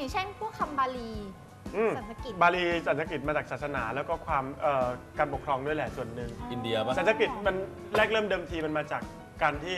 อย่างเช่นพวกคำบาลีสันสกฤตบาลีสันสกฤตมาจากศาสนาแล้วก็ความการปกครองด้วยแหละส่วนหนึ่งอินเดียป่ะสันสกฤตมันแรกเริ่มเดิมทีมันมาจากการที่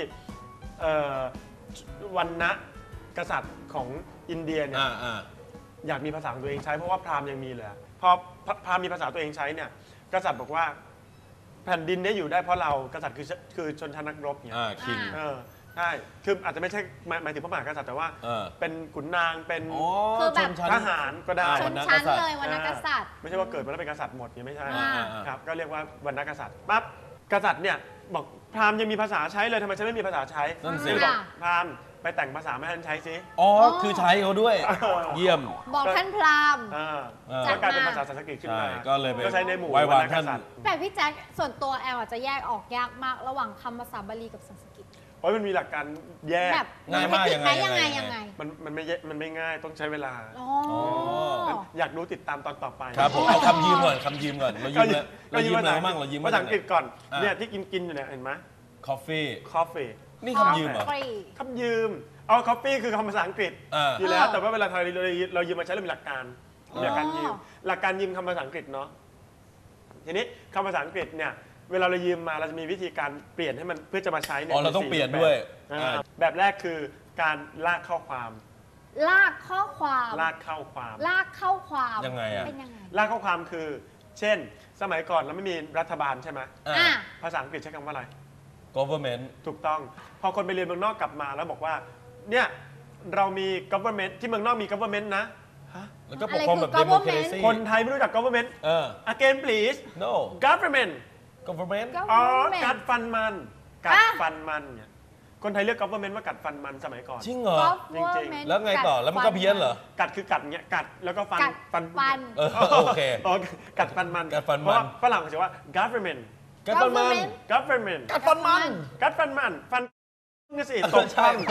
วรรณะกษัตริย์ของอินเดียเนี่ยอยากมีภาษาของตัวเองใช้เพราะว่าพราหมณ์ยังมีเลยพอพราหมณ์มีภาษาตัวเองใช้เนี่ยกษัตริย์บอกว่าแผ่นดินนี้อยู่ได้เพราะเรากษัตริย์คือชนชั้นนักรบเนี่ยคิงใช่คืออาจจะไม่ใช่หมายถึงพระมหากษัตริย์แต่ว่าเป็นขุนนางเป็นทหารก็ได้ชนชั้นเลยวรรณกษัตริย์ไม่ใช่ว่าเกิดมาแล้วเป็นกษัตริย์หมดเนี่ยไม่ใช่ครับก็เรียกว่าวรรณกษัตริย์ปั๊บกษัตริย์เนี่ยบอกพราหมณ์ยังมีภาษาใช้เลยทำไมฉันไม่มีภาษาใช้นั่นสิบอกพราหมณ์ไปแต่งภาษามาให้ฉันใช้สิคือใช้เขาด้วยเยี่ยมบอกท่านพราหมณ์ก็กลายเป็นภาษาสันสกฤตขึ้นมาก็เลยใช้ในหมู่วรรณกษัตริย์แต่พี่แจ๊คส่วนตัวแอลอาจจะแยกออกยากมากระหว่างคำภาษาบาลีกับสันสกฤตเพราะมันมีหลักการแยกง่ายมากยังไงมันไม่ง่ายต้องใช้เวลาอยากรู้ติดตามตอนต่อไปครับผมเอาคำยืมก่อนเรายืมเลยมั่งเรายืมภาษาอังกฤษก่อนเนี่ยที่กินอยู่เนี่ยเห็นไหม coffee นี่คำยืมเหรอคำยืมcoffee คือคำภาษาอังกฤษอยู่แล้วแต่ว่าเวลาเรายืมมาใช้เรามีหลักการยืมหลักการยืมคำภาษาอังกฤษเนาะทีนี้คำภาษาอังกฤษเนี่ยเวลาเรายืมมาเราจะมีวิธีการเปลี่ยนให้มันเพื่อจะมาใช้เนี่ยเราต้องเปลี่ยนด้วยแบบแรกคือการลากเข้าความลากเข้าความยังไงอะเป็นยังไงลากเข้าความคือเช่นสมัยก่อนเราไม่มีรัฐบาลใช่ไหมภาษาอังกฤษใช้คำว่าอะไร government ถูกต้องพอคนไปเรียนเมืองนอกกลับมาแล้วบอกว่าเนี่ยเรามี government ที่เมืองนอกมี government นะแล้วก็ปกครองแบบ democracy คนไทยไม่รู้จัก government again please no government กัดฟันมันเนี่ยคนไทยเรียก government ว่ากัดฟันมันสมัยก่อนจริงเหรอจริงๆแล้วไงต่อแล้วมันก็เพี้ยนเหรอกัดคือกัดเงี้ยกัดแล้วก็ฟันโอเคกัดฟันมันเพราะฝรั่งเขาจะว่า government กัดฟันมันฟันนี่สิตกช่าง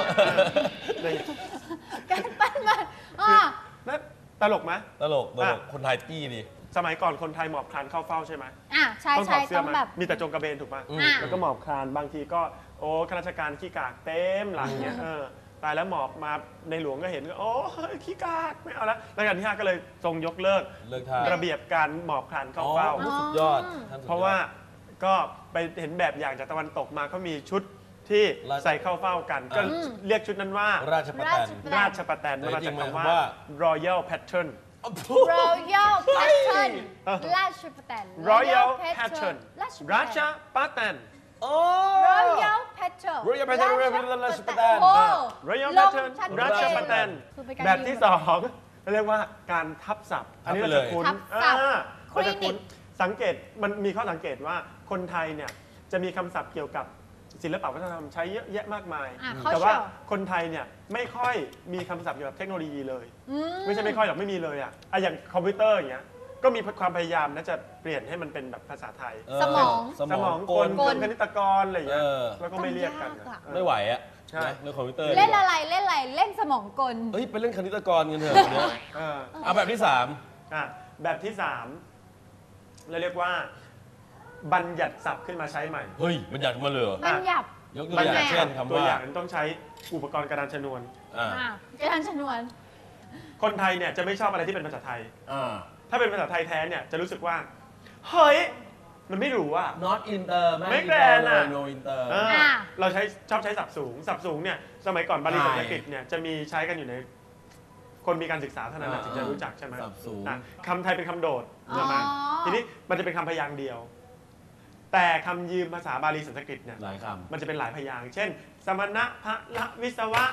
กัดฟันมันนั่นตลกไหมตลกคนไทยจี้ดิสมัยก่อนคนไทยหมอบคลานเข้าเฝ้าใช่ไหมใช่ต้องแบบมีแต่จงกระเบนถูกป่ะแล้วก็หมอบคลานบางทีก็ข้าราชการขี้กากเต็มหลังเนี้ยตายแล้วหมอบมาในหลวงก็เห็นก็ขี้กากไม่เอาแล้วรัชกาลที่ 5ก็เลยทรงยกเลิกระเบียบการหมอบคลานเข้าเฝ้าสุดยอดเพราะว่าก็ไปเห็นแบบอย่างจากตะวันตกมาเขามีชุดที่ใส่เข้าเฝ้ากันก็เรียกชุดนั้นว่าราชประแตนมาจากคำว่า royal pattern Royal Pattern ราชประแตน Royal Pattern ราชประแตน Royal Pattern ราชประแตน Royal Pattern ราชประแตนแบบที่2เรียกว่าการทับศัพท์อันนี้เราจะคุ้นสังเกตมันมีข้อสังเกตว่าคนไทยเนี่ยจะมีคำศัพท์เกี่ยวกับศิลปวัฒนธรรมใช้เยอะแยะมากมายแต่ว่าคนไทยเนี่ยไม่ค่อยมีคำศัพท์เกี่ยวกับเทคโนโลยีเลยไม่ใช่ไม่ค่อยหรอกไม่มีเลยอย่างคอมพิวเตอร์อย่างเงี้ยก็มีความพยายามนะจะเปลี่ยนให้มันเป็นแบบภาษาไทยสมองกลคณิตกรอะไรอย่างเงี้ยแล้วก็ไม่เรียกกันไม่ไหวใช่เรื่องคอมพิวเตอร์เล่นอะไรเล่นสมองกลไปเล่นคณิตกรกันเถอะเอาแบบที่3 แบบที่3เราเรียกว่าบัญญัติศัพท์ขึ้นมาใช้ใหม่บัญญัติมาเลยบัญญัติยกตัวอย่างเช่นคำว่าตัวอย่างต้องใช้อุปกรณ์กระดานชนวนกระดานชนวนคนไทยเนี่ยจะไม่ชอบอะไรที่เป็นภาษาไทยถ้าเป็นภาษาไทยแท้เนี่ยจะรู้สึกว่าเฮ้ยมันไม่รู้ not inter ไม่แกรน no inter เราชอบใช้ศัพท์สูงเนี่ยสมัยก่อนบาลีสันสกฤตเนี่ยจะมีใช้กันอยู่ในคนมีการศึกษาเท่านั้นถึงจะรู้จักใช่ไหมคำไทยเป็นคำโดดใช่ไหมทีนี้มันจะเป็นคำพยางค์เดียวแต่คำยืมภาษาบาลีสันสกฤตเนี่ยมันจะเป็นหลายพยางค์เช่นสมณะพละวิศวะ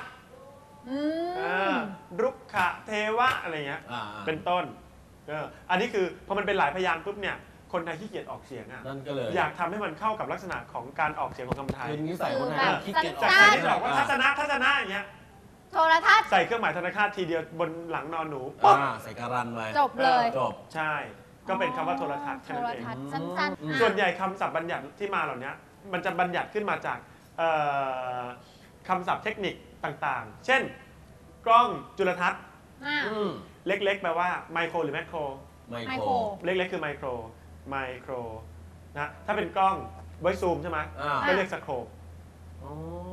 รุกขะเทวะอะไรเงี้ยเป็นต้นอันนี้คือพอมันเป็นหลายพยางค์ปุ๊บเนี่ยคนไทยขี้เกียจออกเสียงอยากทำให้มันเข้ากับลักษณะของการออกเสียงของคำไทยนิสัยคนไทยขี้เกียจจากการที่บอกว่าทัศนะอย่างเงี้ยโทรทัศน์ใส่เครื่องหมายธนคารทีเดียวบนหลังนอนหนูปุ๊บใส่การันไว้จบเลยใช่ก็เป็นคำว่าโทรทัศน์แค่นั้นเองสั้นส่วนใหญ่คำศัพท์บัญญัติที่มาเหล่านี้มันจะบัญญัติขึ้นมาจากคำศัพท์เทคนิคต่างๆเช่นกล้องจุลทรรศน์เล็กๆแปลว่าไมโครหรือแมคโครเล็กๆคือไมโครนะถ้าเป็นกล้องไว้ซูมใช่ไหมก็เรียกสโคปไมโคร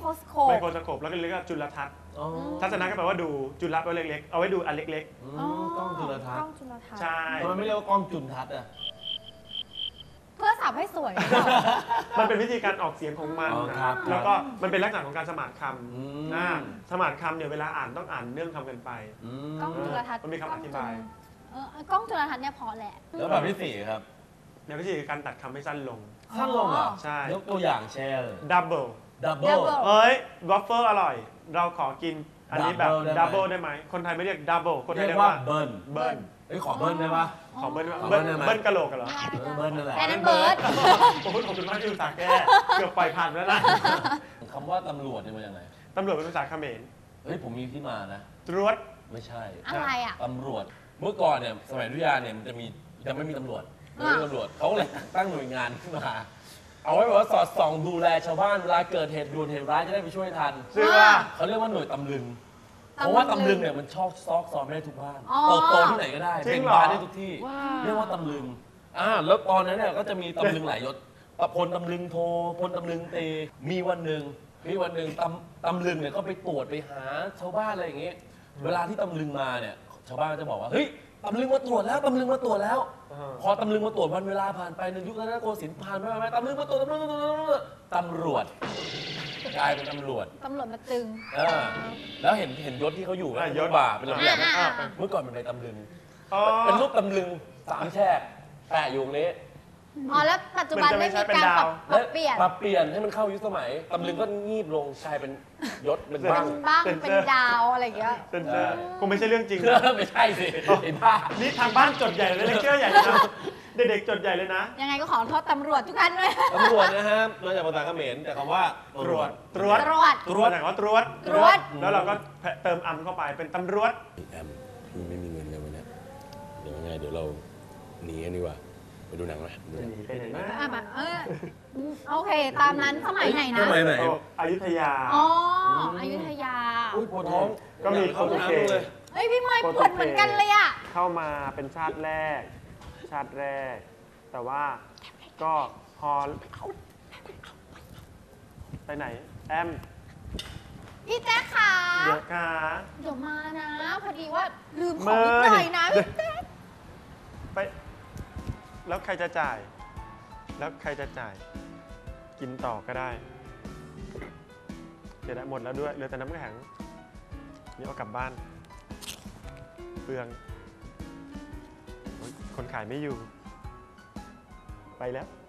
โครสโคปไมโครสโคปแล้วก็เรียกว่าจุลทรรศน์อ๋อทัศนะก็แปลว่าดูจุลไว้เล็กๆเอาไว้ดูอันเล็กกล้องจุลทรรกล้ศองน์จุลทรรศๆน์ใช่ทำไมไม่เรียกว่ากล้องจุลทรรศน์อ่ะเพื่อสับให้สวยมันเป็นวิธีการออกเสียงของมันอ๋อนะครับ แล้วก็มันเป็นลักษณะของการสมานคอืมำสมานคำเนี่ยเวลาอ่านต้องอ่านเนื่องคำกันไปอืมกล้องจุลทรรศน์มันมีคำอธิบายกล้องจุลทรรศน์เนี่ยพอแหละแล้วแบบที่สี่ครับในวิธีการตัดคำให้สั้นลงสั้นลงเหรอใช่ยกตัวอย่างแชร์เลย double ดับเบิล Double เอ้ยวอฟเฟิลอร่อย เราขอกินอันนี้แบบ Double ได้ไหม double ได้ไหม คนไทยไม่เรียก double คนไทยเรีเรียยกกว่าว่าเบิร์นเบิ้ลเอ้ยขอเบิร์นได้ปะขอเบิ้ลขอเบิ้ลเบิ้ลได้ไหมเบิ้ลกะโหลกกันเหรอเบิร์นนั่นแหละแต่นั้นเบิร์ดผมพูดขอบคุณมากที่อุตส่าห์แก้เกือบปล่อยผ่านแล้วนะคำว่าตำรวจเนี่ยมาจากไหนตำรวจเป็นภาษาเขมรเฮ้ยผมมีที่มานะตรวจไม่ใช่อะไรอ่ะตำรวจ เมื่อก่อนเนี่ยสมัยอยุธยาเนี่ยมันจะมียังไม่มีตำรวจไม่มีตำรวจเขาเลยตั้งหน่วยงานขึ้นมา เอาไว้แบบว่าสอดส่องดูแลชาวบ้านเวลาเกิดเหตุด่วนเหตุร้ายจะได้ไปช่วยทันชื่อว่าเขาเรียกว่าหน่วยตำลึงตำลึงเพราะว่าตำลึงเนี่ยมันชอบซอกซอนไม่ได้ทุกบ้านอ๋อโตที่ไหนก็ได้จริเป็งนเหรอบ้านได้ทุกที่ว้าวเรียกว่าตำลึงแล้วตอนนั้นเนี่ยก็จะมีตำลึงหลายยศพลตำลึงโทพลตำลึงเตมีวันหนึ่งตำลึงเนี่ยก็ไปตรวจไปหาชาวบ้านอะไรอย่างเงี้ยเวลาที่ตำลึงมาเนี่ยชาวบ้านก็จะบอกว่าเฮ้ยตำลึงมาตรวจแล้วตำลึงมาตรวจแล้ว พอตำลึงมาตรวจวันเวลาผ่านไปในยุครัตนโกสินทร์ผ่านไปตำลึงมาตรวจตำรวจกลายเป็นตำรวจตำรวจมาตึงแล้วเห็นยศที่เขาอยู่ไหมยศบ่าเป็นระเบียบอ่าเมื่อก่อนเป็นใบตำลึงอ๋อเป็นรูปตำลึง3 แฉกแปะอยู่ตรงนี้อ๋อแล้วปัจจุบันไม่มีการปรับเปลี่ยนปรับเปลี่ยนให้มันเข้ายุคสมัยตำลึงก็งีบลงกลายเป็นยศเป็นบ้างเป็นบ้างเป็นดาวอะไรอย่างเงี้ยเซนเซอร์คงไม่ใช่เรื่องจริงไม่ใช่สิไอ้บ้านี่ทางบ้านจดใหญ่เลยเลคเชอร์ใหญ่เลยนะเด็กๆจดใหญ่เลยนะยังไงก็ขอโทษตำรวจทุกท่านด้วยตำรวจนะฮะมาจากภาษาเขมรแต่คำว่าตรวจ ตรวจตรวจตรวจไหนว่าตรวจตรวจแล้วเราก็เติมอำเข้าไปเป็นตำรวจแอมพี่ไม่มีเงินเลยวันเนี้ยเดี๋ยวยังไงเดี๋ยวเราหนีกันดีกว่าไปดูหนังไหมดูหนังหนีไปไหนนะอ่ะแบบโอเค ตามนั้นสมัยไหนนะสมัยไหนอยุธยาอ๋ออยุธยาอุ้ยปวดท้องก็มีเข้าห้องน้ำเลยเฮ้ยพี่ไม้ปวดเหมือนกันเลยอ่ะเข้ามาเป็นชาติแรก แต่ว่าก็พอไปไหน แอมพี่แจ๊คขาเดี๋ยวค่ะเดี๋ยวมานะ พอดีว่าลืมของนิดหน่อยนะพี่แจ๊คไป แล้วใครจะจ่าย แล้วใครจะจ่าย กินต่อก็ได้เดี๋ยวได้หมดแล้วด้วยเหลือแต่น้ำแข็งนี่เอากลับบ้านเปลืองโอ๊ยคนขายไม่อยู่ ไปแล้ว